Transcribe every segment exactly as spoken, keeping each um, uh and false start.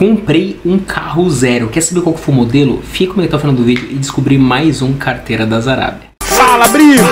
comprei um carro zero. Quer saber qual que foi o modelo? Fica comigo até o final do vídeo e descobrir mais um carteira da Zarábia. Fala, Brimo!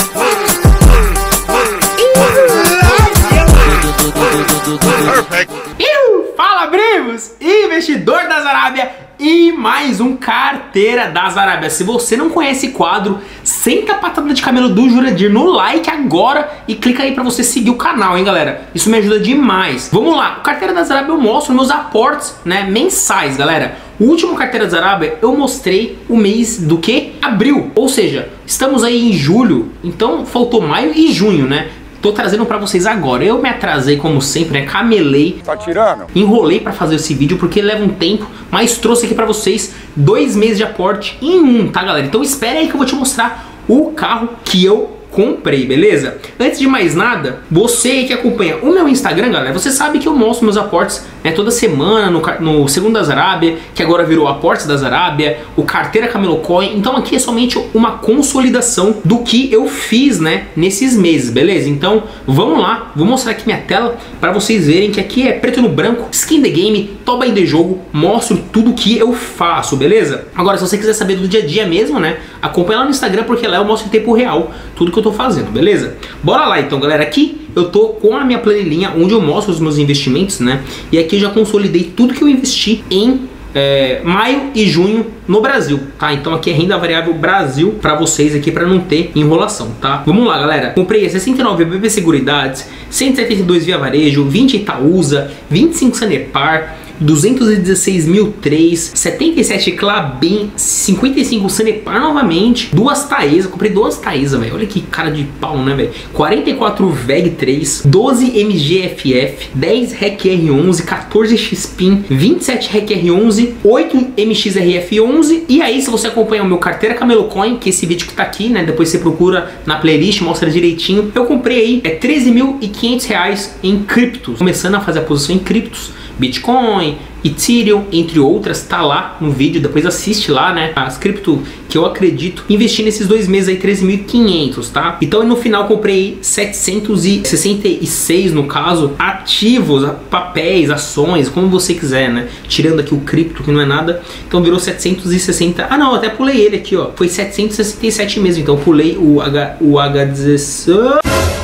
Fala, Brimos! Investidor da Zarábia e mais um carteira da Zarábia. Se você não conhece esse quadro, senta a patada de camelo do Jurandir no like agora e clica aí pra você seguir o canal, hein, galera? Isso me ajuda demais. Vamos lá, o carteira da Zarábia eu mostro meus aportes, né, mensais, galera. O último carteira da Zarábia eu mostrei o mês do que? Abril. Ou seja, estamos aí em julho, então faltou maio e junho, né? Tô trazendo pra vocês agora. Eu me atrasei como sempre, né? Camelei. Tá tirando? Enrolei pra fazer esse vídeo porque leva um tempo, mas trouxe aqui pra vocês dois meses de aporte em um, tá, galera? Então espere aí que eu vou te mostrar o carro que eu comprei, beleza? Antes de mais nada, você que acompanha o meu Instagram, galera, você sabe que eu mostro meus aportes, né, toda semana no, no Segundo da Zarábia, que agora virou Aportes da Zarábia, o Carteira Camelo Coin. Então aqui é somente uma consolidação do que eu fiz, né, nesses meses, beleza? Então vamos lá, vou mostrar aqui minha tela para vocês verem que aqui é preto no branco, skin the game, toba em the jogo, mostro tudo que eu faço, beleza? Agora, se você quiser saber do dia a dia mesmo, né, acompanha lá no Instagram, porque lá eu mostro em tempo real tudo que eu tô fazendo, beleza? Bora lá então, galera. Aqui eu tô com a minha planilhinha onde eu mostro os meus investimentos, né? E aqui eu já consolidei tudo que eu investi em é, maio e junho no Brasil, tá? Então aqui é renda variável Brasil pra vocês aqui, pra não ter enrolação, tá? Vamos lá, galera. Comprei sessenta e nove B B Seguridades, cento e setenta e dois Via Varejo, vinte Itaúsa, vinte e cinco Sanepar, duzentos e dezesseis mil três, setenta e sete Klabin, cinquenta e cinco Sanepar novamente, duas Taesa, comprei duas Taesa, velho, olha que cara de pau, né, velho? quarenta e quatro V E G três, doze M G F F, dez R E C R onze, quatorze X P I N, vinte e sete R E C R onze, oito M X R F onze. E aí, se você acompanha o meu Carteira Camelo Coin, que é esse vídeo que tá aqui, né, depois você procura na playlist, mostra direitinho, eu comprei aí é treze mil e quinhentos reais em criptos, começando a fazer a posição em criptos, Bitcoin, Ethereum, entre outras, tá lá no vídeo, depois assiste lá, né, as cripto que eu acredito. Investi nesses dois meses aí treze mil e quinhentos, tá? Então no final comprei setecentos e sessenta e seis, no caso, ativos, papéis, ações, como você quiser, né? Tirando aqui o cripto, que não é nada, então virou setecentos e sessenta. Ah não, até pulei ele aqui, ó, foi setecentos e sessenta e sete mesmo, então pulei o H, o H dezesseis.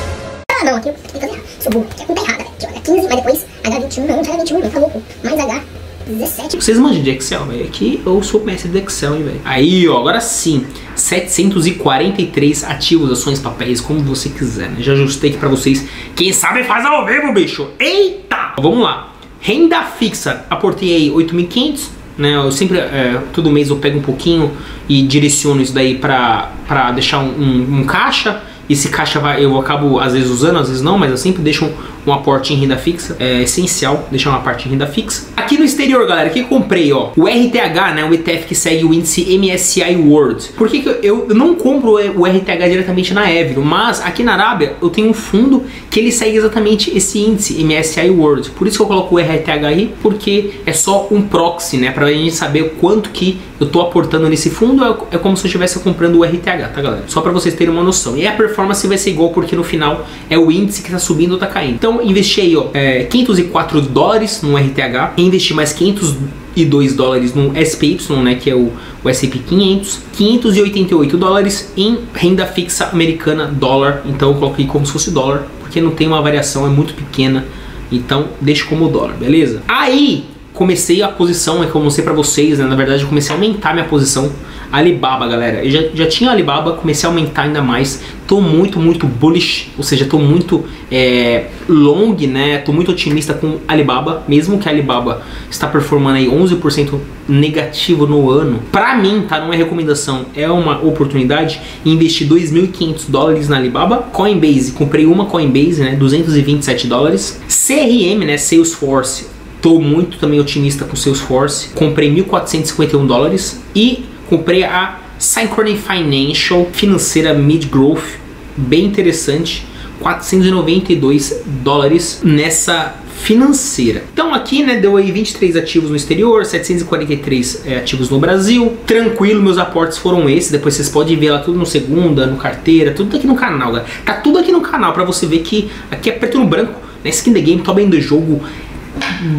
Ah não, aqui eu tenho que fazer errado, sou burro, aqui a conta é errada, aqui ó, H quinze, mas depois H vinte e um, não, H vinte e um não, tá louco, mais H dezessete. Vocês manjam de Excel, velho? Aqui eu sou mestre de Excel, hein, velho? Aí, ó, agora sim, setecentos e quarenta e três ativos, ações, papéis, como você quiser, né? Já ajustei aqui pra vocês. Quem sabe faz ao vivo, bicho! Eita! Vamos lá. Renda fixa, aportei aí oito mil e quinhentos, né? Eu sempre, é, todo mês eu pego um pouquinho e direciono isso daí pra, pra deixar um, um, um caixa. Esse caixa vai, eu acabo às vezes usando, às vezes não, mas eu sempre deixo um, um aporte em renda fixa. É essencial deixar uma parte em renda fixa. Aqui no exterior, galera, que eu comprei, ó, o R T H, né, o E T F que segue o índice M S C I World. Por que que eu, eu não compro o R T H diretamente na Evero, mas aqui na Arábia eu tenho um fundo que ele segue exatamente esse índice M S C I World. Por isso que eu coloco o R T H aí, porque é só um proxy, né, pra gente saber quanto que eu tô aportando nesse fundo. É, é como se eu estivesse comprando o R T H, tá, galera? Só pra vocês terem uma noção. E a performance vai ser igual, porque no final é o índice que tá subindo ou tá caindo. Então investi aí, ó, é, quinhentos e quatro dólares no R T H, investi mais quinhentos e dois dólares no S P Y, né, que é o, o S and P quinhentos, quinhentos e oitenta e oito dólares em renda fixa americana, dólar. Então eu coloquei como se fosse dólar, porque não tem uma variação, é muito pequena, então deixa como dólar, beleza? Aí comecei a posição, é como eu mostrei pra vocês, né, na verdade eu comecei a aumentar minha posição. Alibaba, galera, eu já, já tinha Alibaba, comecei a aumentar ainda mais. Tô muito, muito bullish, ou seja, tô muito é, long, né? Tô muito otimista com Alibaba, mesmo que a Alibaba está performando aí onze por cento negativo no ano. Pra mim, tá? Não é recomendação, é uma oportunidade. Investi dois mil e quinhentos dólares na Alibaba. Coinbase, comprei uma Coinbase, né? duzentos e vinte e sete dólares. C R M, né? Salesforce, tô muito também otimista com Salesforce. Comprei mil quatrocentos e cinquenta e um dólares. E comprei a Synchrony Financial, financeira mid-growth, bem interessante, quatrocentos e noventa e dois dólares nessa financeira. Então aqui, né, deu aí vinte e três ativos no exterior, setecentos e quarenta e três é, ativos no Brasil. Tranquilo, meus aportes foram esses. Depois vocês podem ver lá tudo no Segunda, no Carteira, tudo aqui no canal, galera. Tá tudo aqui no canal pra você ver que aqui é preto no branco, né, skin the game, top in the jogo.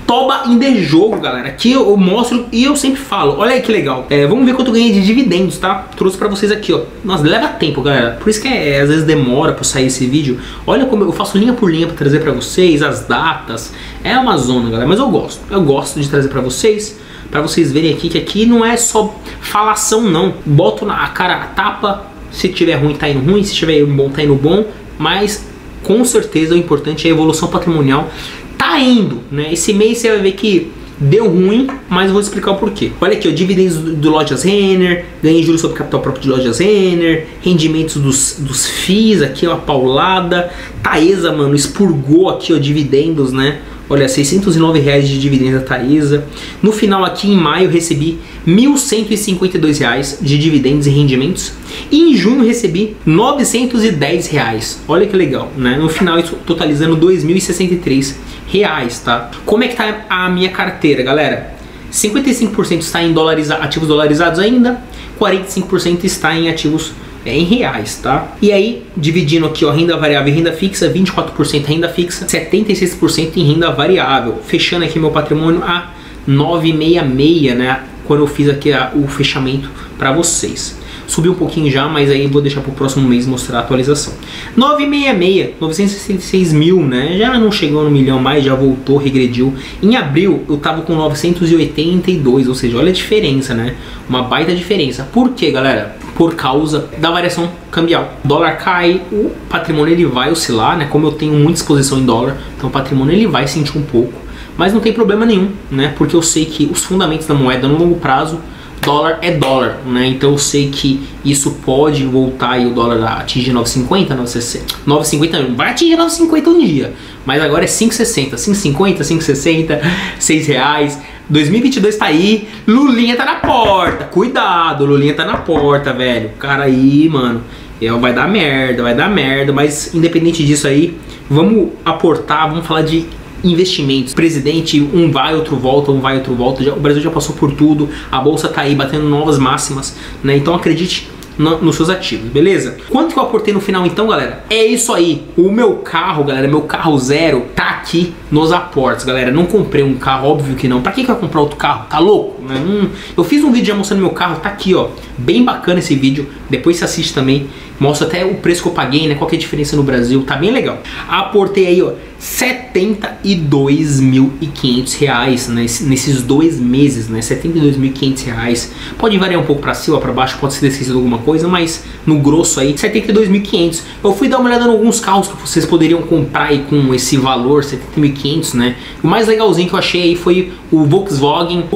Toba in the jogo, galera. Aqui eu, eu mostro e eu sempre falo. Olha aí que legal. É, vamos ver quanto eu ganhei de dividendos, tá? Trouxe pra vocês aqui, ó. Nossa, leva tempo, galera. Por isso que é, às vezes demora pra sair esse vídeo. Olha como eu faço linha por linha pra trazer pra vocês as datas. É uma zona, galera. Mas eu gosto. Eu gosto de trazer pra vocês. Pra vocês verem aqui que aqui não é só falação, não. Boto na a cara a tapa. Se tiver ruim, tá indo ruim. Se tiver bom, tá indo bom. Mas com certeza o importante é a evolução patrimonial. Tá indo, né? Esse mês você vai ver que deu ruim, mas eu vou explicar o porquê. Olha aqui, ó, dividendos do, do Lojas Renner, ganhei juros sobre capital próprio de Lojas Renner, rendimentos dos, dos F I Is, aqui ó, a paulada. Taesa, mano, expurgou aqui, ó, dividendos, né? Olha, seiscentos e nove reais de dividendos da Taesa. No final aqui em maio recebi mil cento e cinquenta e dois reais de dividendos e rendimentos. E em junho recebi novecentos e dez reais. Olha que legal, né? No final isso totalizando dois mil e sessenta e três reais, tá? Como é que tá a minha carteira, galera? cinquenta e cinco por cento está em dolariza- ativos dolarizados ainda, quarenta e cinco por cento está em ativos é, em reais, tá? E aí, dividindo aqui, ó, renda variável e renda fixa, vinte e quatro por cento renda fixa, setenta e seis por cento em renda variável. Fechando aqui meu patrimônio a novecentos e sessenta e seis, né? Quando eu fiz aqui a, o fechamento para vocês. Subiu um pouquinho já, mas aí vou deixar para o próximo mês mostrar a atualização. novecentos e sessenta e seis, novecentos e sessenta e seis mil, né? Já não chegou no milhão mais, já voltou, regrediu. Em abril eu tava com novecentos e oitenta e dois, ou seja, olha a diferença, né? Uma baita diferença. Por quê, galera? Por causa da variação cambial. O dólar cai, o patrimônio ele vai oscilar, né? Como eu tenho muita exposição em dólar, então o patrimônio ele vai sentir um pouco. Mas não tem problema nenhum, né? Porque eu sei que os fundamentos da moeda no longo prazo, dólar é dólar, né? Então eu sei que isso pode voltar e o dólar atingir nove e cinquenta, nove e sessenta. nove e cinquenta vai atingir nove e cinquenta um dia. Mas agora é cinco e sessenta, cinco e cinquenta, cinco e sessenta, seis reais. dois mil e vinte e dois tá aí, Lulinha tá na porta. Cuidado, Lulinha tá na porta, velho. O cara aí, mano, é, vai dar merda, vai dar merda. Mas independente disso aí, vamos aportar, vamos falar de investimentos. Presidente, um vai, outro volta, um vai, outro volta. Já, o Brasil já passou por tudo. A bolsa tá aí batendo novas máximas, né? Então acredite no, nos seus ativos, beleza? Quanto que eu aportei no final então, galera? É isso aí. O meu carro, galera, meu carro zero tá aqui nos aportes, galera. Não comprei um carro, óbvio que não. Pra que que eu ia comprar outro carro? Tá louco? Hum, eu fiz um vídeo já mostrando meu carro, tá aqui, ó. Bem bacana esse vídeo. Depois você assiste também. Mostra até o preço que eu paguei, né? Qual que é a diferença no Brasil. Tá bem legal. Aportei aí, ó, setenta e dois mil e quinhentos reais, né? Nesses dois meses, né? setenta e dois mil e quinhentos reais. Pode variar um pouco pra cima ou pra baixo, pode ser esquecido alguma coisa, mas no grosso aí, setenta e dois mil e quinhentos. Eu fui dar uma olhada em alguns carros que vocês poderiam comprar aí com esse valor, setenta mil e quinhentos, né? O mais legalzinho que eu achei aí foi o Volkswagen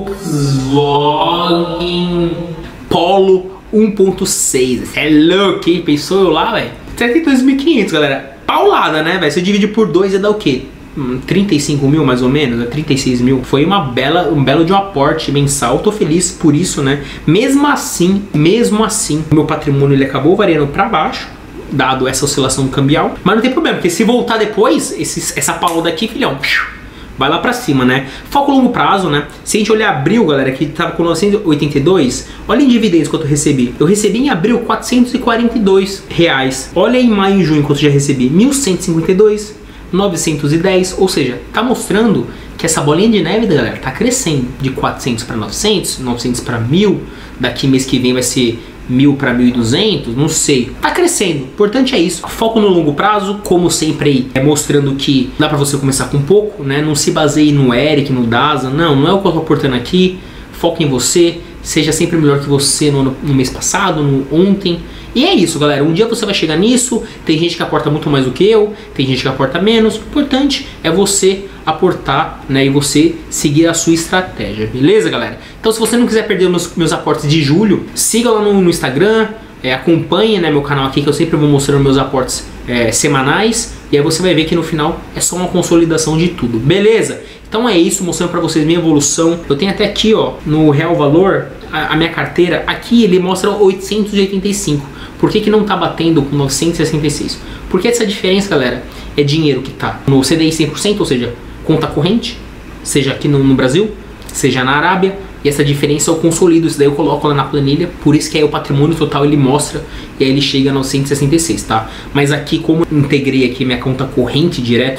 Volkswagen Polo um ponto seis. É louco, hein? Pensou eu lá, velho? setenta e dois mil e quinhentos, galera. Paulada, né, velho? Se eu dividir por dois, ia dar o quê? Hum, trinta e cinco mil, mais ou menos, trinta e seis mil. Foi uma bela, um belo de um aporte mensal. Tô feliz por isso, né? Mesmo assim, mesmo assim, meu patrimônio ele acabou variando pra baixo, dado essa oscilação cambial. Mas não tem problema, porque se voltar depois, esse, essa pauda aqui, filhão, vai lá pra cima, né? Foco longo prazo, né? Se a gente olhar abril, galera, que tava com novecentos e oitenta e dois, olha em dividendos quanto eu recebi. Eu recebi em abril quatrocentos e quarenta e dois reais. Olha em maio e junho quanto eu já recebi. mil cento e cinquenta e dois, novecentos e dez, ou seja, tá mostrando que essa bolinha de neve, galera, tá crescendo de quatrocentos para novecentos, novecentos para mil. Daqui mês que vem vai ser mil para mil e duzentos, não sei. Tá crescendo. O importante é isso. Foco no longo prazo, como sempre aí, é mostrando que dá para você começar com pouco, né? Não se baseie no Eric, no Daza. Não, não é o que eu tô aportando aqui. Foco em você. Seja sempre melhor que você no, no mês passado, no ontem. E é isso, galera. Um dia você vai chegar nisso. Tem gente que aporta muito mais do que eu. Tem gente que aporta menos. O importante é você aportar, né? E você seguir a sua estratégia. Beleza, galera? Então, se você não quiser perder meus, meus aportes de julho, siga lá no, no Instagram. É, acompanhe, né, meu canal aqui, que eu sempre vou mostrando meus aportes é, semanais. E aí você vai ver que no final é só uma consolidação de tudo. Beleza? Então é isso, mostrando pra vocês minha evolução. Eu tenho até aqui, ó, no Real Valor, a, a minha carteira. Aqui ele mostra oitocentos e oitenta e cinco. Por que que não tá batendo com novecentos e sessenta e seis? Porque essa diferença, galera, é dinheiro que tá no C D I cem por cento, ou seja, conta corrente, seja aqui no, no Brasil, seja na Arábia. E essa diferença eu consolido, isso daí eu coloco lá na planilha. Por isso que aí o patrimônio total ele mostra e aí ele chega a novecentos e sessenta e seis, tá? Mas aqui, como eu integrei aqui minha conta corrente direto,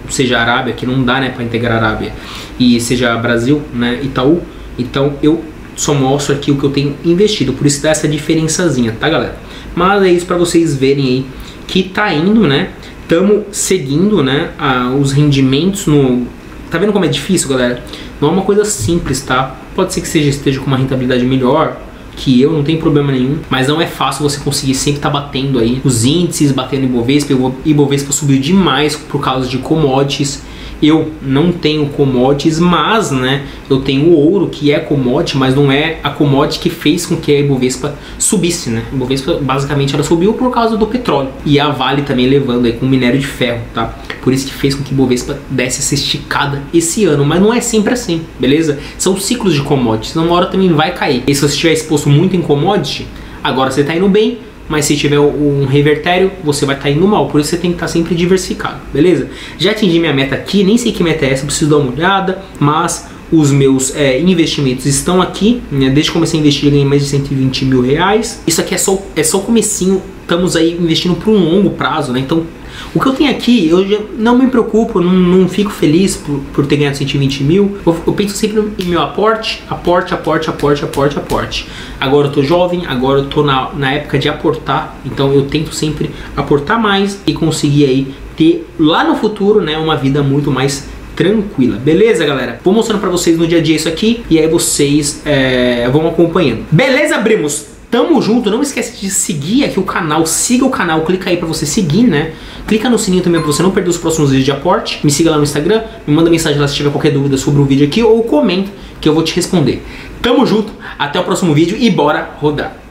seja Arábia, que não dá, né, para integrar Arábia, e seja Brasil, né, Itaú. Então eu só mostro aqui o que eu tenho investido, por isso dá essa diferençazinha, tá, galera? Mas é isso para vocês verem aí que tá indo, né? Tamo seguindo, né, a, os rendimentos no... Tá vendo como é difícil, galera? Não é uma coisa simples, tá? Pode ser que seja, esteja com uma rentabilidade melhor que eu, não tem problema nenhum, mas não é fácil você conseguir sempre estar tá batendo aí os índices, batendo Ibovespa. O Ibovespa subiu demais por causa de commodities. Eu não tenho commodities, mas, né, eu tenho o ouro, que é commodity, mas não é a commodity que fez com que a Ibovespa subisse, né? A Ibovespa, basicamente, ela subiu por causa do petróleo. E a Vale também levando aí com minério de ferro, tá? Por isso que fez com que a Ibovespa desse essa esticada esse ano. Mas não é sempre assim, beleza? São ciclos de commodities, uma hora também vai cair. E se você estiver exposto muito em commodity, agora você tá indo bem, mas se tiver um revertério, você vai estar indo mal. Por isso você tem que estar sempre diversificado, beleza? Já atingi minha meta aqui, nem sei que meta é essa, preciso dar uma olhada, mas os meus é, investimentos estão aqui, né? Desde que comecei a investir, eu ganhei mais de cento e vinte mil reais. Isso aqui é só, é só o comecinho, estamos aí investindo por um longo prazo, né? Então, o que eu tenho aqui, eu já não me preocupo, não, não fico feliz por, por ter ganhado cento e vinte mil. Eu, eu penso sempre em meu aporte, aporte, aporte, aporte, aporte, aporte. Agora eu tô jovem, agora eu tô na, na época de aportar, então eu tento sempre aportar mais e conseguir aí ter lá no futuro, né, uma vida muito mais tranquila, beleza, galera? Vou mostrando pra vocês no dia a dia isso aqui e aí vocês é, vão acompanhando. Beleza, Brimos? Tamo junto, não esquece de seguir aqui o canal, siga o canal, clica aí pra você seguir, né? Clica no sininho também pra você não perder os próximos vídeos de aporte. Me siga lá no Instagram, me manda mensagem lá se tiver qualquer dúvida sobre o vídeo aqui ou comenta que eu vou te responder. Tamo junto, até o próximo vídeo e bora rodar!